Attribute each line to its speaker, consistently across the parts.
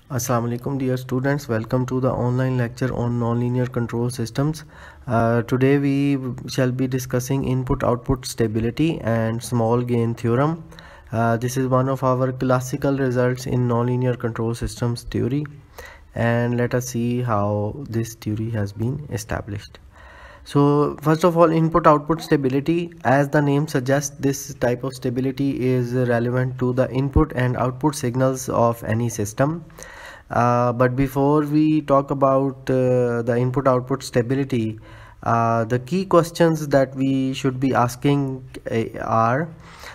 Speaker 1: Assalamu alaikum dear students, welcome to the online lecture on nonlinear control systems. Today we shall be discussing input-output stability and small gain theorem. This is one of our classical results in nonlinear control systems theory, and let us see how this theory has been established. So first of all, input-output stability, as the name suggests, this type of stability is relevant to the input and output signals of any system. But before we talk about the input-output stability, the key questions that we should be asking are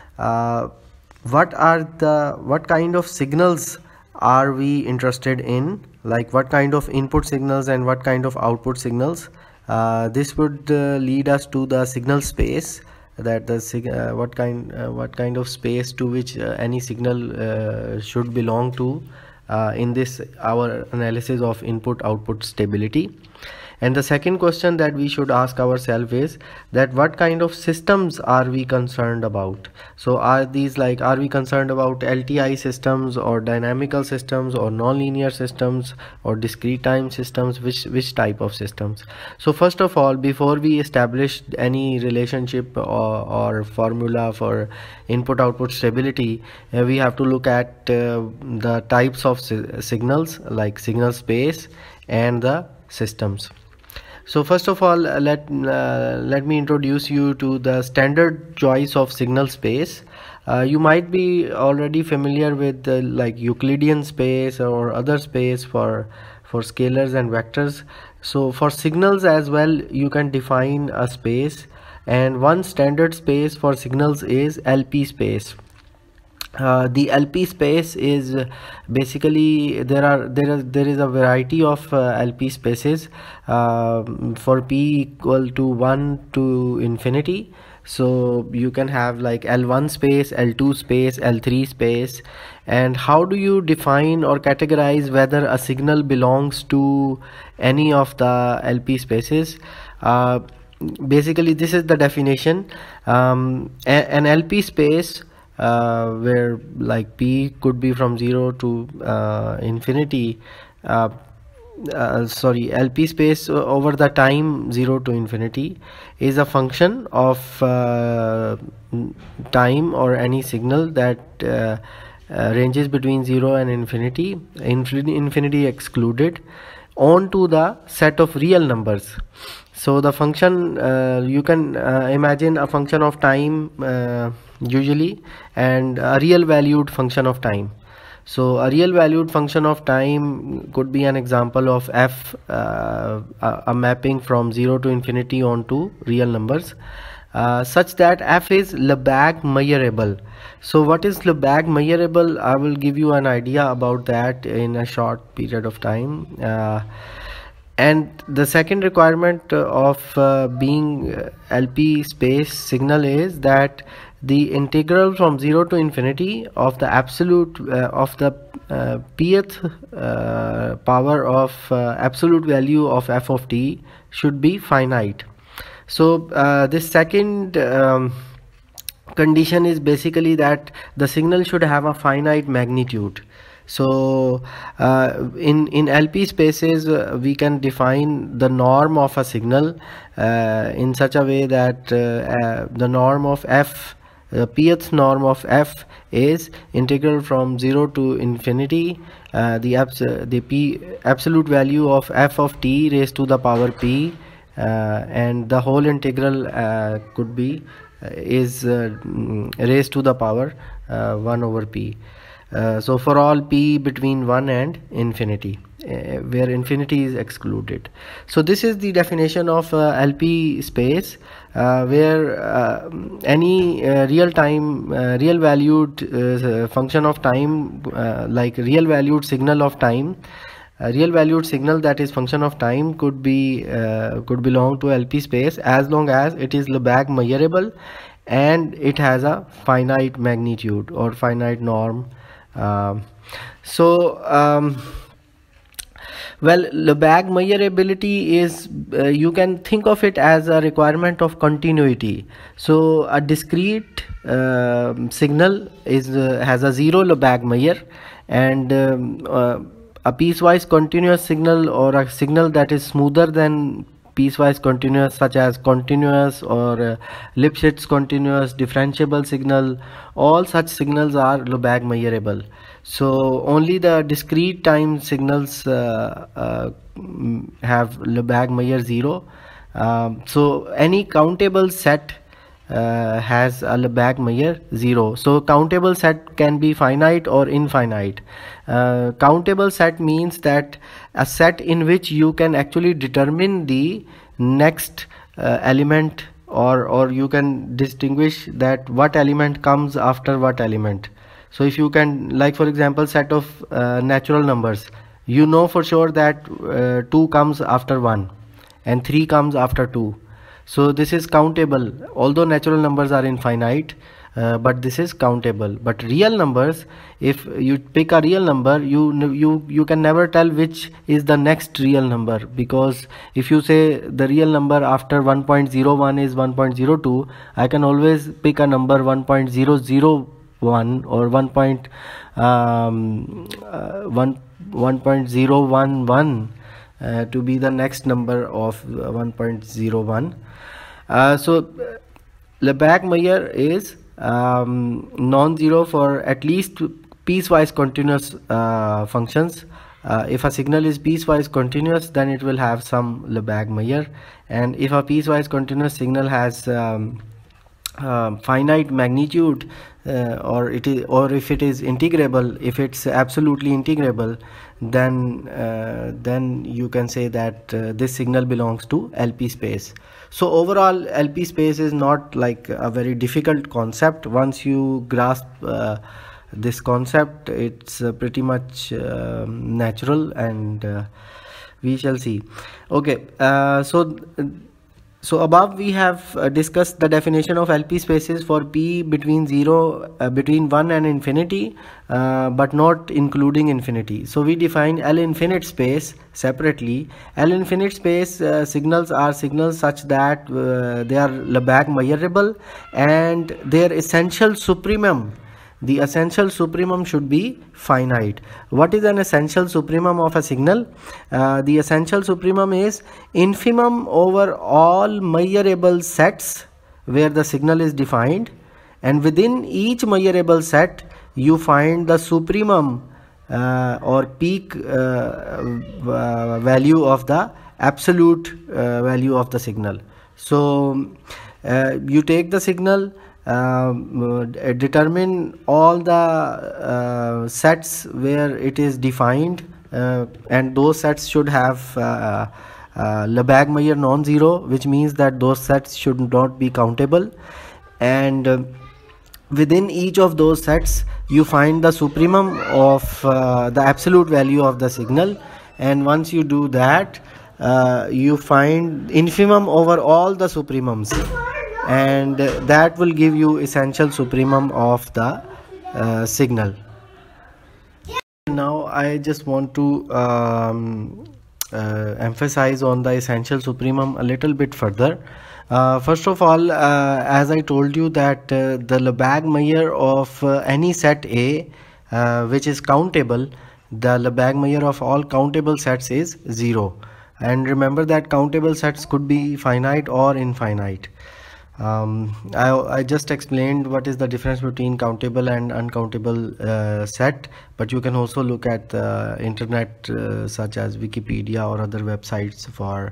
Speaker 1: what kind of signals are we interested in, like what kind of input signals and what kind of output signals. This would lead us to the signal space, that the what kind of space to which any signal should belong to in this our analysis of input-output stability. And the second question that we should ask ourselves is that what kind of systems are we concerned about. So are we concerned about LTI systems or dynamical systems or nonlinear systems or discrete time systems, which type of systems. So first of all, before we establish any relationship or formula for input-output stability, we have to look at the types of signals, like signal space and the systems. So first of all, let me introduce you to the standard choice of signal space. You might be already familiar with like Euclidean space or other space for scalars and vectors. So for signals as well, you can define a space, and one standard space for signals is LP space. The LP space is basically there is a variety of LP spaces for p equal to 1 to infinity. So you can have like L1 space, L2 space, L3 space. And how do you define or categorize whether a signal belongs to any of the LP spaces? Basically this is the definition. An LP space where like p could be from 0 to infinity, LP space over the time 0 to infinity is a function of time or any signal that ranges between 0 and infinity excluded, onto the set of real numbers. So the function, you can imagine a function of time usually, and a real valued function of time. So a real valued function of time could be an example of f, a mapping from 0 to infinity onto real numbers, such that f is Lebesgue measurable. So what is Lebesgue measurable? I will give you an idea about that in a short period of time. And the second requirement of being LP space signal is that the integral from 0 to infinity of the absolute of the pth power of absolute value of f of t should be finite. So this second condition is basically that the signal should have a finite magnitude. So in LP spaces we can define the norm of a signal in such a way that the norm of f, the pth norm of f, is integral from 0 to infinity the absolute value of f of t raised to the power p, and the whole integral could be is raised to the power 1 over p. So for all p between 1 and infinity, where infinity is excluded. So this is the definition of LP space, where any real valued function of time, like real valued signal of time, a real valued signal that is function of time could belong to LP space as long as it is Lebesgue measurable and it has a finite magnitude or finite norm. Well, Lebesgue measurability is, you can think of it as a requirement of continuity. So a discrete signal is has a 0 Lebesgue measure, and a piecewise continuous signal or a signal that is smoother than piecewise continuous, such as continuous or Lipschitz continuous, differentiable signal, all such signals are Lebesgue measurable. So only the discrete time signals have Lebesgue measure 0. So any countable set has a Lebesgue measure 0. So countable set can be finite or infinite. Countable set means that a set in which you can actually determine the next element, or you can distinguish that what element comes after what element. So if you can, like for example, set of natural numbers, you know for sure that 2 comes after 1 and 3 comes after 2. So this is countable, although natural numbers are infinite, but this is countable. But real numbers, if you pick a real number, you can never tell which is the next real number, because if you say the real number after 1.01 is 1.02, I can always pick a number 1.001 or 1.011 to be the next number of 1.01. So Lebesgue measure is non-zero for at least piecewise continuous functions. If a signal is piecewise continuous, then it will have some Lebesgue measure, and if a piecewise continuous signal has finite magnitude, or if it is integrable, if it's absolutely integrable, then you can say that this signal belongs to LP space. So overall, LP space is not like a very difficult concept. Once you grasp this concept, it's pretty much natural, and we shall see. Okay, so above we have discussed the definition of LP spaces for P between 1 and infinity, but not including infinity. So we define L infinite space separately. L infinite space signals are signals such that they are Lebesgue measurable, and their essential supremum, the essential supremum, should be finite. What is an essential supremum of a signal? The essential supremum is infimum over all measurable sets where the signal is defined, and within each measurable set you find the supremum or peak value of the absolute value of the signal. So you take the signal, determine all the sets where it is defined, and those sets should have Lebesgue measure non-zero, which means that those sets should not be countable, and within each of those sets you find the supremum of the absolute value of the signal, and once you do that, you find infimum over all the supremums, and that will give you essential supremum of the signal. Now I just want to emphasize on the essential supremum a little bit further. First of all, as I told you that the Lebesgue measure of any set A which is countable, the Lebesgue measure of all countable sets is 0, and remember that countable sets could be finite or infinite. I just explained what is the difference between countable and uncountable set, but you can also look at the internet such as Wikipedia or other websites for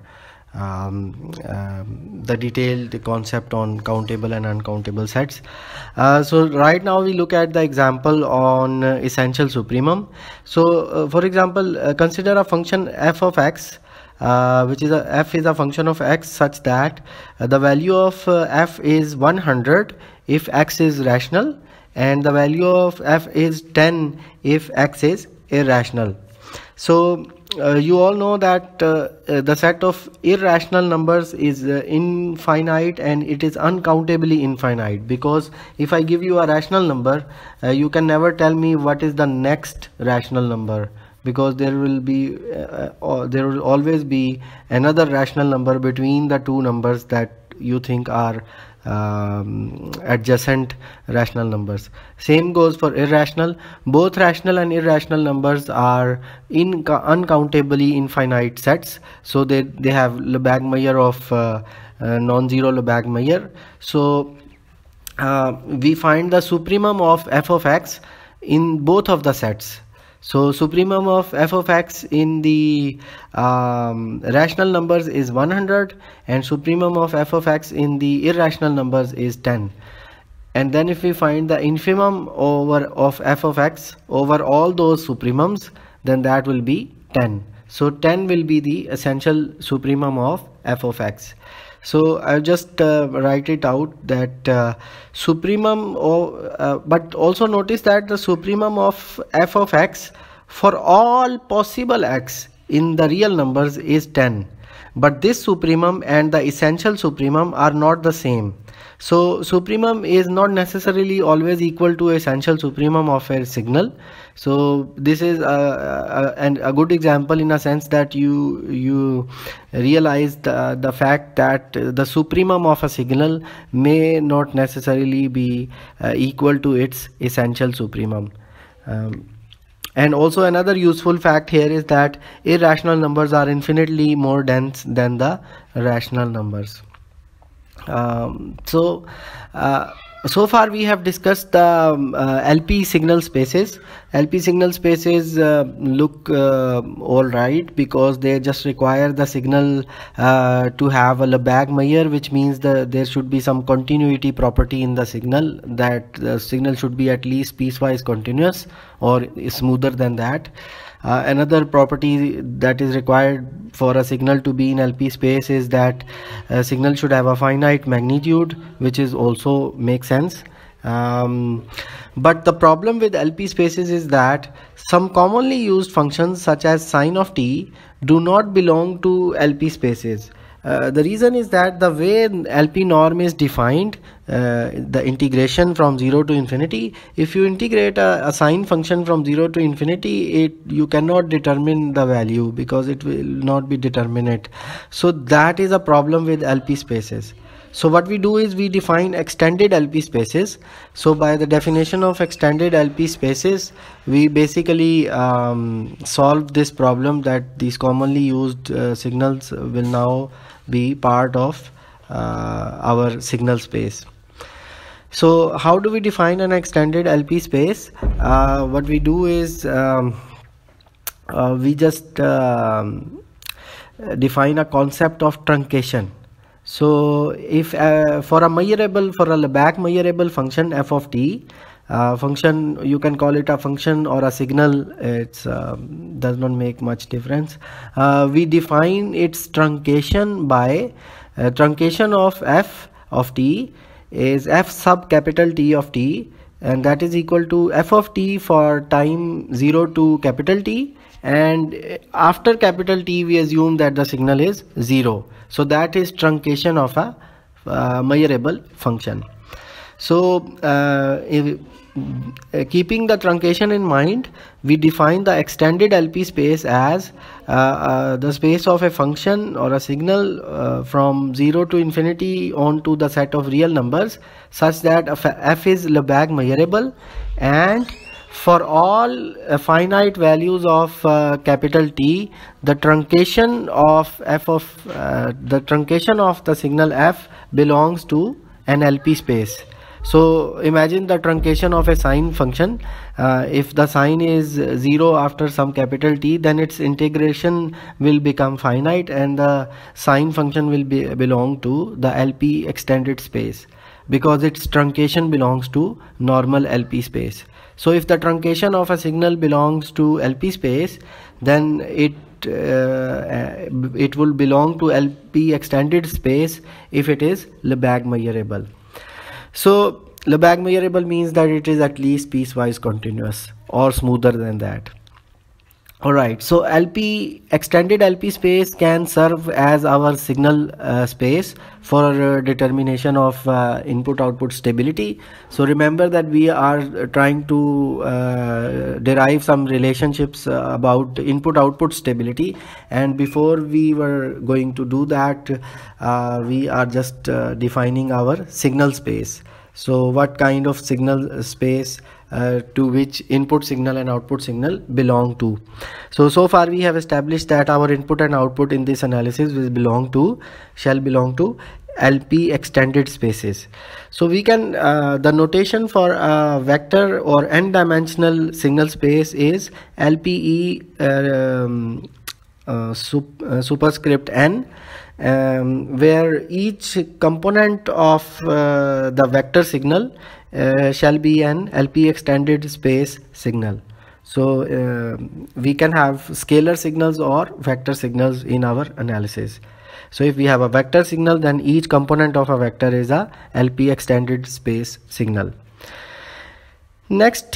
Speaker 1: the detailed concept on countable and uncountable sets. So right now we look at the example on essential supremum. So for example, consider a function f of x, which is f is a function of x such that the value of f is 100 if x is rational, and the value of f is 10 if x is irrational. So you all know that the set of irrational numbers is infinite, and it is uncountably infinite, because if I give you a rational number, you can never tell me what is the next rational number, because there will always be another rational number between the two numbers that you think are adjacent rational numbers. Same goes for irrational. Both rational and irrational numbers are uncountably infinite sets, so they have Lebesgue-Meyer of non-zero Lebesgue-Meyer. So we find the supremum of f of x in both of the sets. So supremum of f of x in the rational numbers is 100, and supremum of f of x in the irrational numbers is 10. And then if we find the infimum of f of x over all those supremums, then that will be 10. So 10 will be the essential supremum of f of x. So I'll just write it out that supremum but also notice that the supremum of f of x for all possible x in the real numbers is 10, but this supremum and the essential supremum are not the same. So supremum is not necessarily always equal to essential supremum of a signal. So this is a good example in a sense that you realize the fact that the supremum of a signal may not necessarily be equal to its essential supremum. And also another useful fact here is that irrational numbers are infinitely more dense than the rational numbers. So far we have discussed the LP signal spaces. LP signal spaces look alright because they just require the signal to have a Lebesgue-Meyer, which means there should be some continuity property in the signal, that the signal should be at least piecewise continuous or smoother than that. Another property that is required for a signal to be in LP space is that a signal should have a finite magnitude, which is also makes sense. But the problem with LP spaces is that some commonly used functions such as sine of t do not belong to LP spaces. The reason is that the way LP norm is defined, the integration from 0 to infinity, if you integrate a sine function from 0 to infinity, you cannot determine the value because it will not be determinate. So that is a problem with LP spaces. So what we do is we define extended LP spaces. So by the definition of extended LP spaces, we basically solve this problem that these commonly used signals will now be part of our signal space. So how do we define an extended LP space? What we do is we just define a concept of truncation. So if for a Lebesgue-Meyerable function f of t, function, you can call it a function or a signal, it's does not make much difference. We define its truncation by truncation of f of t is f sub capital T of t, and that is equal to f of t for time 0 to capital T, and after capital T we assume that the signal is 0. So that is truncation of a Meyerable function. So keeping the truncation in mind, we define the extended LP space as the space of a function or a signal from 0 to infinity onto the set of real numbers such that f is Lebesgue-Meyerable, and for all finite values of capital T, the truncation of the signal f belongs to an LP space. So imagine the truncation of a sine function. If the sine is 0 after some capital T, then its integration will become finite and the sine function will belong to the LP extended space because its truncation belongs to normal LP space. So if the truncation of a signal belongs to LP space, then it will belong to LP extended space if it is Lebesgue-Meyerable. So Lebesgue-Meyerable means that it is at least piecewise continuous or smoother than that. Alright, so extended LP space can serve as our signal space for determination of input output stability. So remember that we are trying to derive some relationships about input output stability, and before we were going to do that, we are just defining our signal space. So what kind of signal space to which input signal and output signal belong to. So far we have established that our input and output in this analysis shall belong to LP extended spaces. So we can the notation for a vector or n-dimensional signal space is LPE superscript n, where each component of the vector signal shall be an LP extended space signal. So we can have scalar signals or vector signals in our analysis. So if we have a vector signal, then each component of a vector is a LP extended space signal. Next,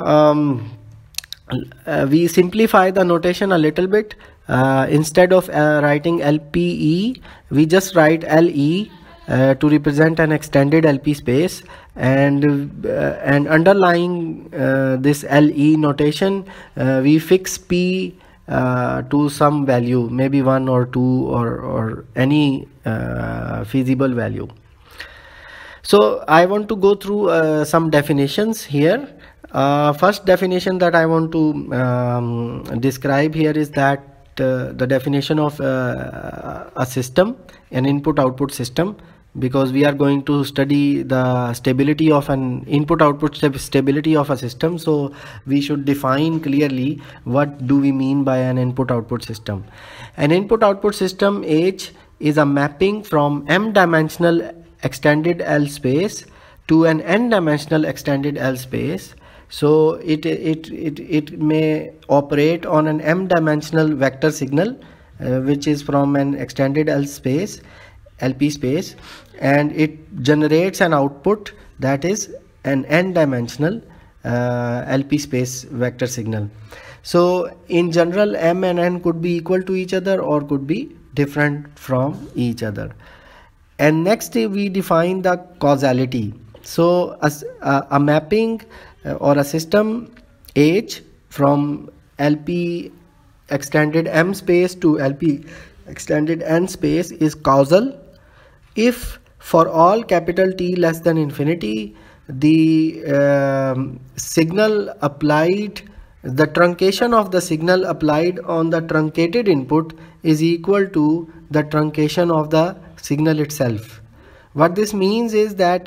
Speaker 1: we simplify the notation a little bit. Instead of writing LPE, we just write LE to represent an extended LP space, and underlying this LE notation, we fix P to some value, maybe 1 or 2 or any feasible value. So I want to go through some definitions here. First definition that I want to describe here is that the definition of a system, an input-output system, because we are going to study the stability of an input-output stability of a system. So we should define clearly what do we mean by an input-output system. An input-output system H is a mapping from m-dimensional extended L space to an n-dimensional extended L space. So it may operate on an m-dimensional vector signal which is from an extended L space, LP space, and it generates an output that is an n-dimensional LP space vector signal. So in general, m and n could be equal to each other or could be different from each other. And next we define the causality. So as a mapping or a system H from LP extended M space to LP extended N space is causal if for all capital T less than infinity the signal applied, the truncation of the signal applied on the truncated input is equal to the truncation of the signal itself. What this means is that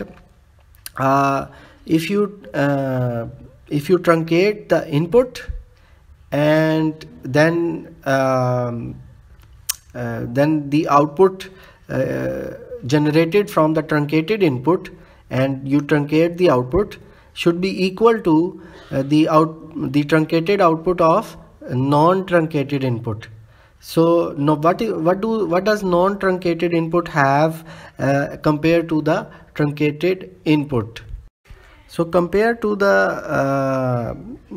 Speaker 1: if you truncate the input and then the output generated from the truncated input and you truncate the output should be equal to the truncated output of non-truncated input. So now what does non-truncated input have compared to the truncated input? So compared to the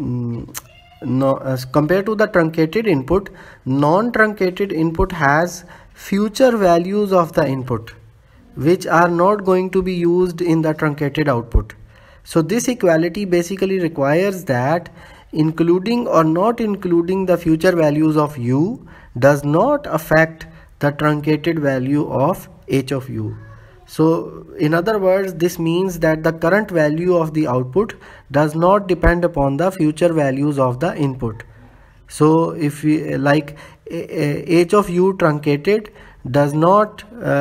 Speaker 1: truncated input, non-truncated input has future values of the input which are not going to be used in the truncated output. So this equality basically requires that including or not including the future values of u does not affect the truncated value of h of u. So in other words, this means that the current value of the output does not depend upon the future values of the input. So if we like h of u truncated does not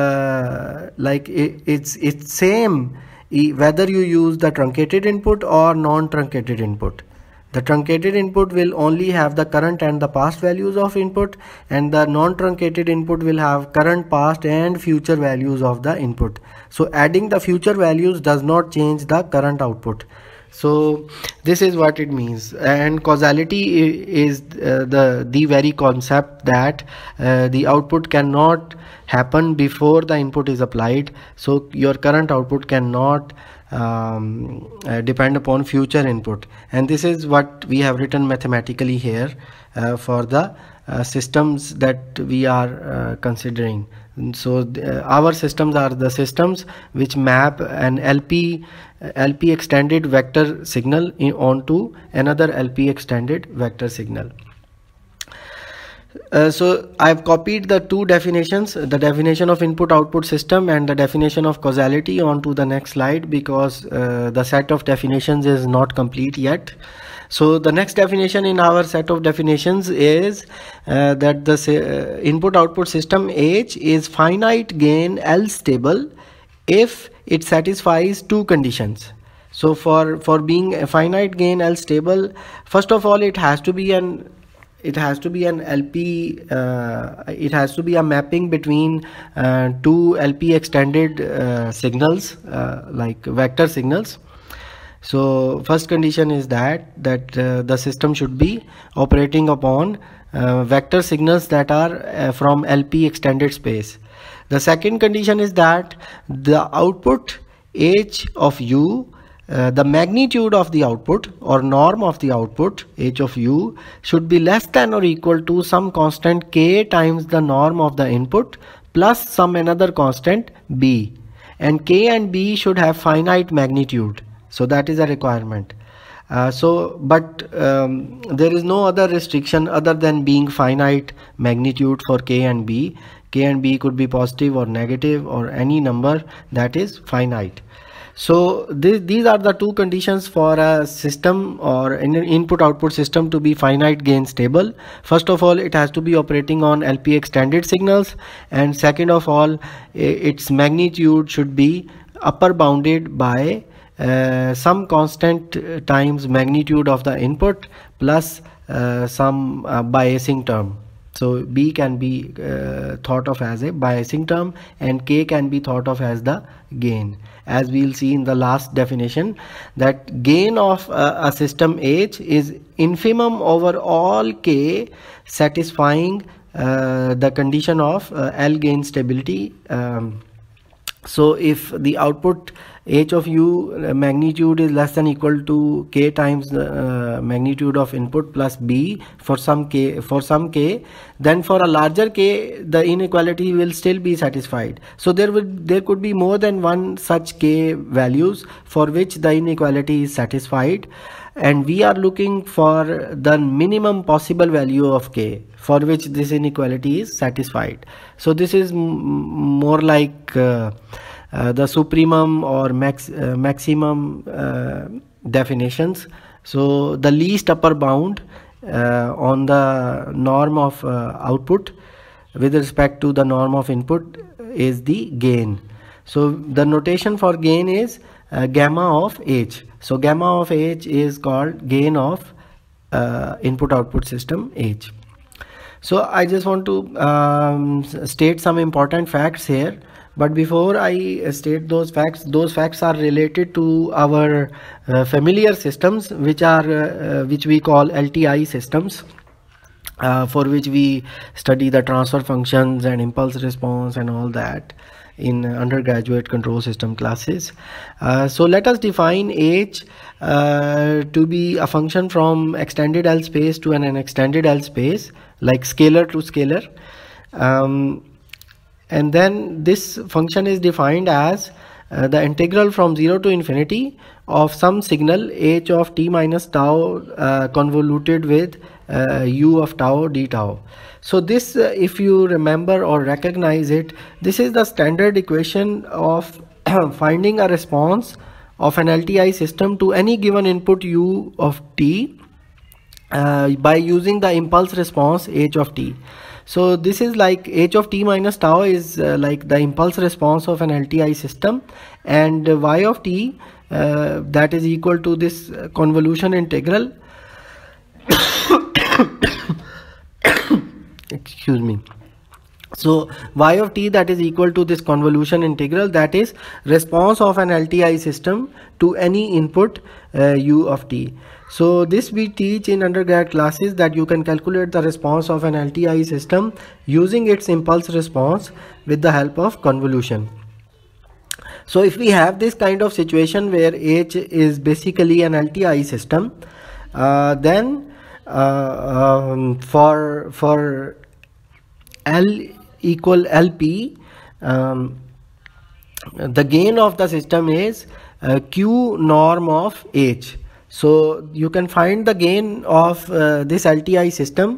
Speaker 1: it's same whether you use the truncated input or non-truncated input. The truncated input will only have the current and the past values of input, and the non-truncated input will have current, past and future values of the input. So adding the future values does not change the current output. So this is what it means. And causality is the very concept that the output cannot happen before the input is applied. So your current output cannot depend upon future input, and this is what we have written mathematically here for the systems that we are considering. So our systems are the systems which map an LP extended vector signal onto another LP extended vector signal. So I've copied the two definitions, the definition of input output system and the definition of causality, onto the next slide, because the set of definitions is not complete yet. So the next definition in our set of definitions is that the input output system H is finite gain L stable if it satisfies two conditions. So for being a finite gain L stable, first of all it has to be an LP, it has to be a mapping between two LP extended signals, like vector signals. So first condition is that the system should be operating upon vector signals that are from LP extended space. The second condition is that the output H of U, the magnitude of the output or norm of the output H of U, should be less than or equal to some constant K times the norm of the input plus some another constant B, and K and B should have finite magnitude. So that is a requirement. There is no other restriction other than being finite magnitude for K and B. K and B could be positive or negative or any number that is finite. So these are the two conditions for a system or an input output system to be finite gain stable. First of all, it has to be operating on LP extended signals, and second of all, its magnitude should be upper bounded by some constant times magnitude of the input plus some biasing term. So B can be thought of as a biasing term and K can be thought of as the gain. As we'll see in the last definition, that gain of a system H is infimum over all K satisfying the condition of L gain stability. So if the output H of U magnitude is less than equal to K times the magnitude of input plus B for some K, then for a larger K the inequality will still be satisfied. So there could be more than one such K values for which the inequality is satisfied, and we are looking for the minimum possible value of K for which this inequality is satisfied. So this is more like the supremum or maximum definitions. So the least upper bound on the norm of output with respect to the norm of input is the gain. So the notation for gain is gamma of H. So gamma of H is called gain of input output system H. So I just want to state some important facts here. But before I state those facts are related to our familiar systems, which we call LTI systems, for which we study the transfer functions and impulse response and all that in undergraduate control system classes. So let us define H to be a function from extended L space to an unextended L space, like scalar to scalar. And then this function is defined as the integral from 0 to infinity of some signal H of t minus tau convoluted with u of tau d tau. So this, if you remember or recognize it, this is the standard equation of finding a response of an LTI system to any given input u of t by using the impulse response h of t. So this is like h of t minus tau is like the impulse response of an LTI system, and y of t that is equal to this convolution integral excuse me. So y of t that is equal to this convolution integral, that is response of an LTI system to any input u of t. So this we teach in undergrad classes, that you can calculate the response of an LTI system using its impulse response with the help of convolution. So if we have this kind of situation where H is basically an LTI system, then for L equal LP, the gain of the system is Q norm of H. So you can find the gain of this LTI system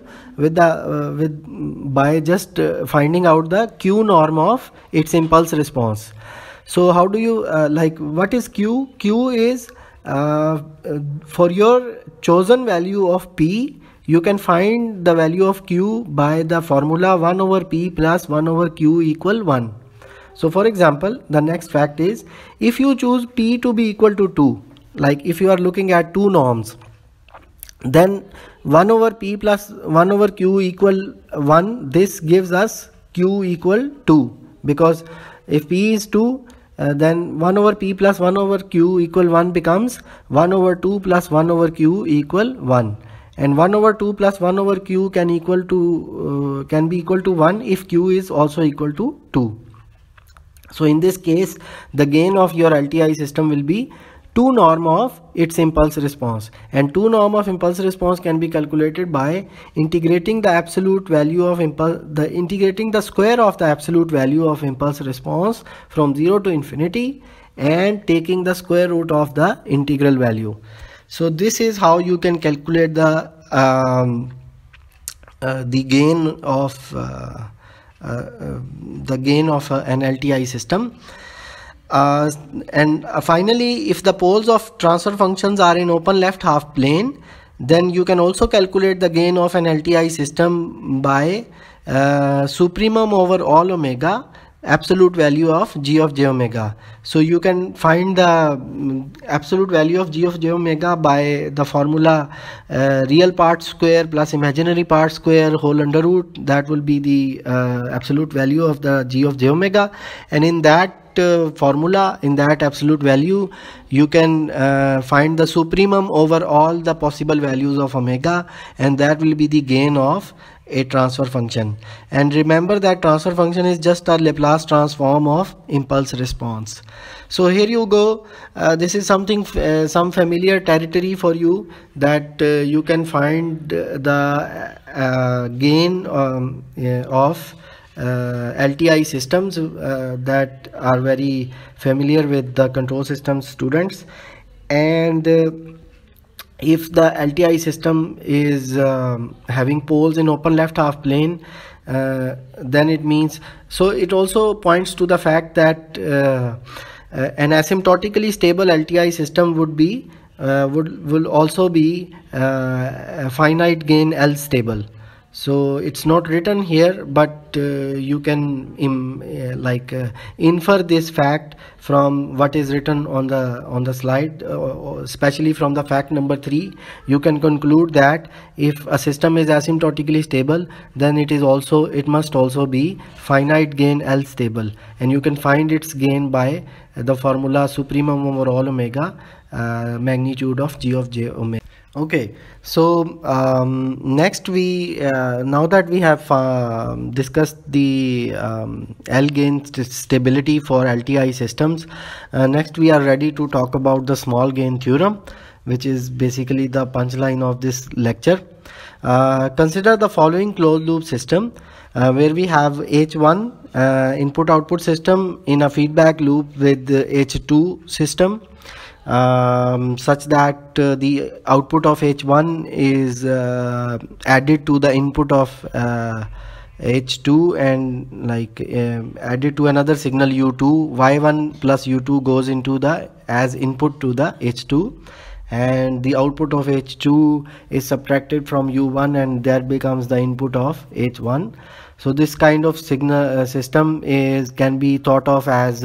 Speaker 1: by just finding out the Q norm of its impulse response. So how do you what is Q? Q is for your chosen value of P, you can find the value of Q by the formula 1 over P plus 1 over Q equal 1. So for example, the next fact is, if you choose P to be equal to 2, like if you are looking at two norms, then 1 over P plus 1 over Q equal 1, this gives us Q equal 2, because if P is 2, then 1 over P plus 1 over Q equal 1 becomes 1 over 2 plus 1 over Q equal 1. And 1 over 2 plus 1 over Q can be equal to 1 if Q is also equal to 2. So in this case, the gain of your LTI system will be 2 norm of its impulse response, and 2 norm of impulse response can be calculated by integrating the absolute value of integrating the square of the absolute value of impulse response from 0 to infinity and taking the square root of the integral value. So this is how you can calculate the gain of an LTI system. And finally, if the poles of transfer functions are in open left half plane, then you can also calculate the gain of an LTI system by supremum over all omega, absolute value of g of j omega. So you can find the absolute value of g of j omega by the formula real part square plus imaginary part square whole under root. That will be the absolute value of the g of j omega, and in that formula, in that absolute value, you can find the supremum over all the possible values of omega, and that will be the gain of a transfer function. And remember that transfer function is just a Laplace transform of impulse response. So here you go. This is something some familiar territory for you, that you can find the gain of LTI systems that are very familiar with the control systems students. And if the LTI system is having poles in open left half plane, then it means, so it also points to the fact that an asymptotically stable LTI system will also be a finite gain L stable. So it's not written here, but you can infer this fact from what is written on the slide, especially from the fact number 3. You can conclude that if a system is asymptotically stable, then it must also be finite gain L stable, and you can find its gain by the formula supremum over all omega, magnitude of g of j omega. Okay, so next now that we have discussed the L gain stability for LTI systems, next we are ready to talk about the small gain theorem, which is basically the punchline of this lecture. Consider the following closed loop system where we have H1 input output system in a feedback loop with the H2 system. Such that the output of H1 is added to the input of H2 and added to another signal U2. Y1 plus U2 goes into as input to the H2, and the output of H2 is subtracted from U1 and that becomes the input of H1. So this kind of signal system can be thought of as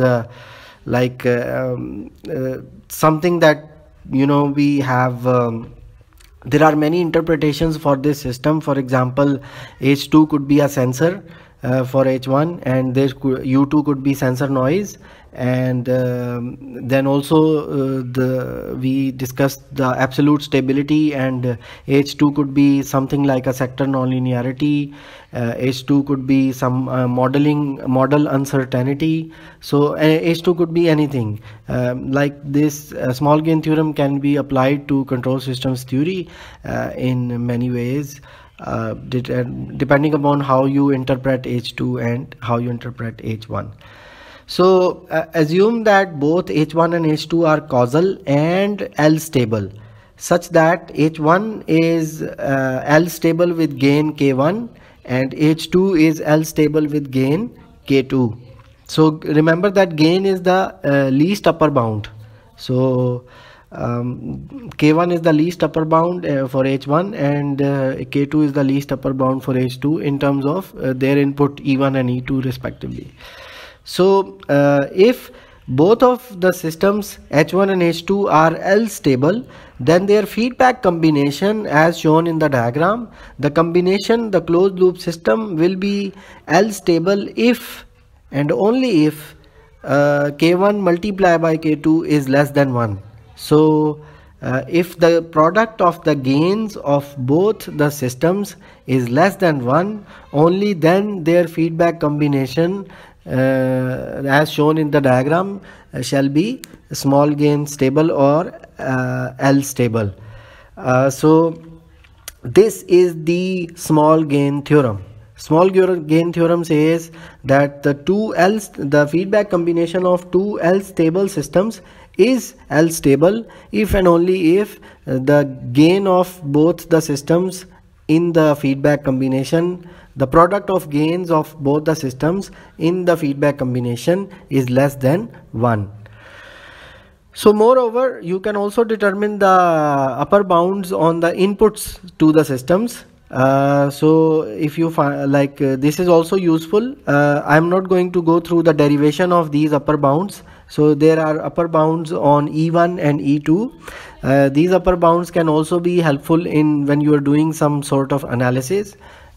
Speaker 1: something that we have. There are many interpretations for this system. For example, H2 could be a sensor for H1, and there U2 could be sensor noise, and then also we discussed the absolute stability, and H2 could be something like a sector nonlinearity. H2 could be some model uncertainty. So H2 could be anything. Like this small gain theorem can be applied to control systems theory in many ways, depending upon how you interpret H2 and how you interpret H1. So assume that both H1 and H2 are causal and L stable, such that H1 is L stable with gain K1 and H2 is L stable with gain K2. So remember that gain is the least upper bound. So K1 is the least upper bound for H1, and K2 is the least upper bound for H2 in terms of their input E1 and E2 respectively. So if both of the systems H1 and H2 are L stable, then their feedback combination, as shown in the diagram, the closed loop system will be L stable if and only if K1 multiplied by K2 is less than 1. So if the product of the gains of both the systems is less than 1, only then their feedback combination, as shown in the diagram, shall be small gain stable or L stable. So this is the small gain theorem. Small gain theorem says that the feedback combination of two L stable systems is L stable if and only if the gain of both the systems in the feedback combination, the product of gains of both the systems in the feedback combination is less than 1. So moreover, you can also determine the upper bounds on the inputs to the systems. So if you find this is also useful. I'm not going to go through the derivation of these upper bounds. So there are upper bounds on E1 and E2. These upper bounds can also be helpful in when you are doing some sort of analysis,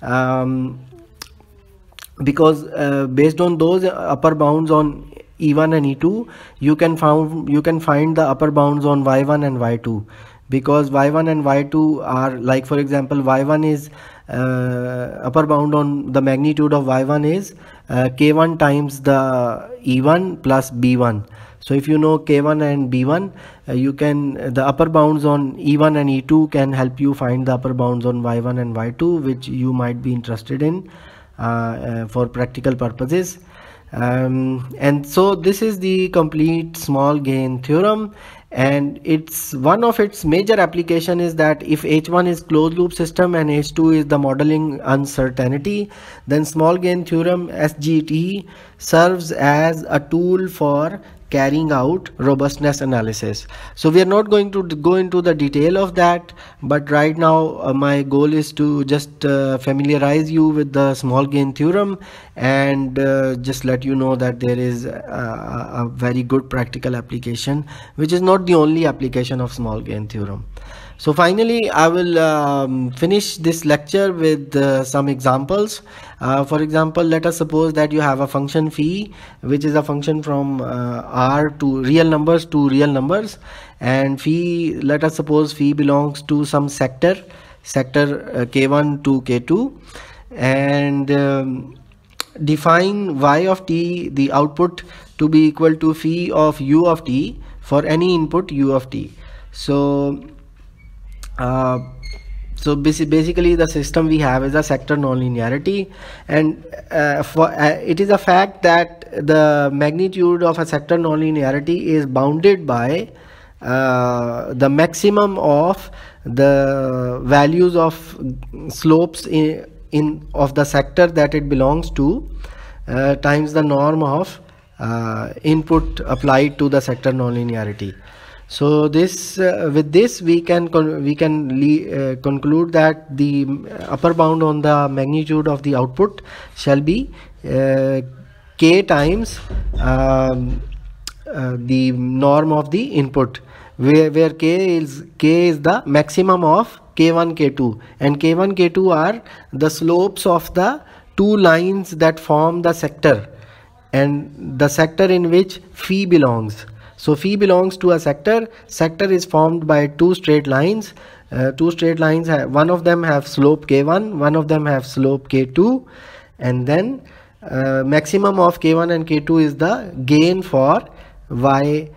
Speaker 1: because based on those upper bounds on E1 and E2, you can find the upper bounds on Y1 and Y2, because Y1 and Y2 are, like for example, Y1 is upper bound on the magnitude of Y1 is K1 times the E1 plus B1. So if you know K1 and B1, the upper bounds on E1 and E2 can help you find the upper bounds on Y1 and Y2, which you might be interested in for practical purposes. And so this is the complete small gain theorem, and one of its major application is that if H1 is closed loop system and H2 is the modeling uncertainty, then small gain theorem SGT serves as a tool for carrying out robustness analysis. So we are not going to go into the detail of that, but right now my goal is to just familiarize you with the small gain theorem and just let you know that there is a very good practical application, which is not the only application of small gain theorem. So finally, I will finish this lecture with some examples. For example, let us suppose that you have a function phi, which is a function from R to real numbers and phi, let us suppose phi belongs to some sector K1 to K2, and define y of t, the output, to be equal to phi of u of t for any input u of t. So basically the system we have is a sector nonlinearity, and it is a fact that the magnitude of a sector nonlinearity is bounded by the maximum of the values of slopes of the sector that it belongs to times the norm of input applied to the sector nonlinearity. So this with this we can conclude that the upper bound on the magnitude of the output shall be k times the norm of the input, where k is the maximum of k1 k2, and k1 k2 are the slopes of the two lines that form the sector, and the sector in which phi belongs. So phi belongs to a sector. Sector is formed by two straight lines. Two straight lines, one of them have slope k1, one of them have slope k2, and then maximum of k1 and k2 is the gain for y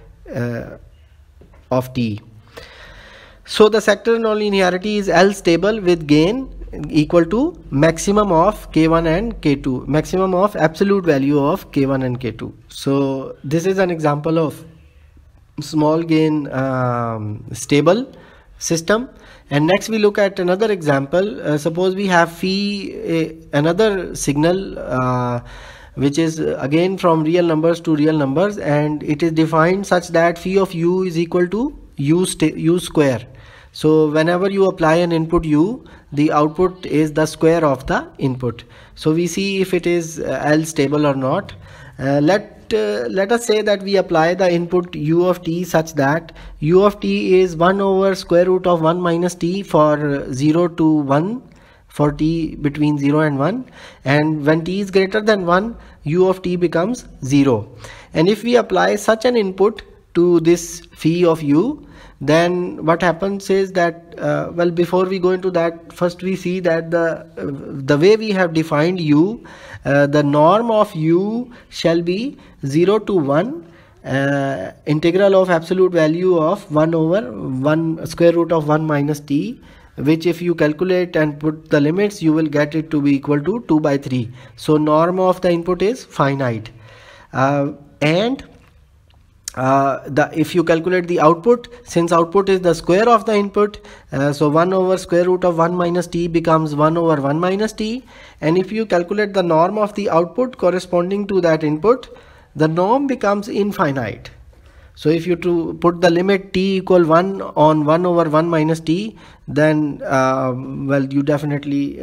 Speaker 1: of t. So the sector nonlinearity is L stable with gain equal to maximum of k1 and k2, maximum of absolute value of k1 and k2. So this is an example of small gain stable system. And next we look at another example. Suppose we have phi, another signal which is again from real numbers to real numbers, and it is defined such that phi of u is equal to u square. So whenever you apply an input u, the output is the square of the input. So we see if it is L stable or not. Let us say that we apply the input u of t such that u of t is 1 over square root of 1 minus t for 0 to 1, for t between 0 and 1, and when t is greater than 1, u of t becomes 0. And if we apply such an input to this phi of u, then what happens is that well, before we go into that, first we see that the way we have defined u, the norm of u shall be 0 to 1 integral of absolute value of 1 over 1 square root of 1 minus t, which if you calculate and put the limits, you will get it to be equal to 2 by 3. So norm of the input is finite, and if you calculate the output, since output is the square of the input, so 1 over square root of 1 minus t becomes 1 over 1 minus t. And if you calculate the norm of the output corresponding to that input, the norm becomes infinite. So if you put the limit t equal 1 on 1 over 1 minus t, then well, you definitely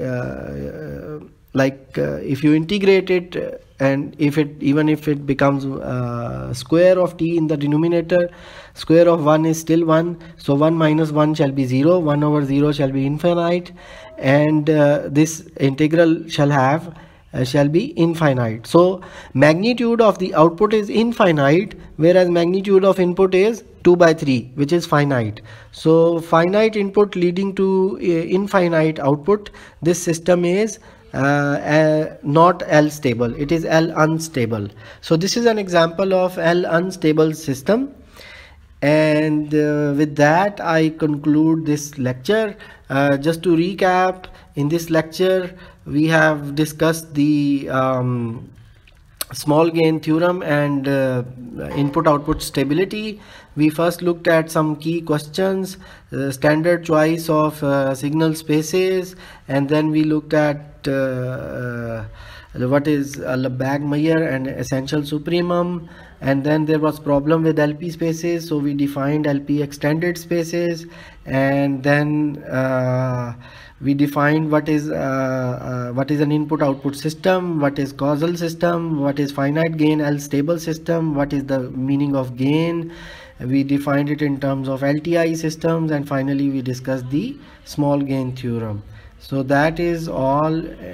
Speaker 1: if you integrate it, and even if it becomes square of t in the denominator, square of 1 is still 1, so 1 minus 1 shall be 0, 1 over 0 shall be infinite, and this integral shall be infinite. So magnitude of the output is infinite, whereas magnitude of input is 2 by 3, which is finite. So finite input leading to infinite output, this system is not L stable, it is L unstable. So this is an example of L unstable system. And with that I conclude this lecture. Just to recap, in this lecture we have discussed the small gain theorem and input output stability. We first looked at some key questions, standard choice of signal spaces, and then we looked at what is Lebesgue-Meyer and essential supremum, and then there was problem with LP spaces, so we defined LP extended spaces, and then we defined what is an input output system, what is causal system, what is finite gain L stable system, what is the meaning of gain. We defined it in terms of LTI systems, and finally we discussed the small gain theorem. So that is all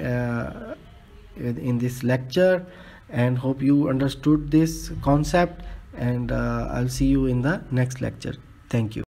Speaker 1: in this lecture, and hope you understood this concept, and I'll see you in the next lecture. Thank you.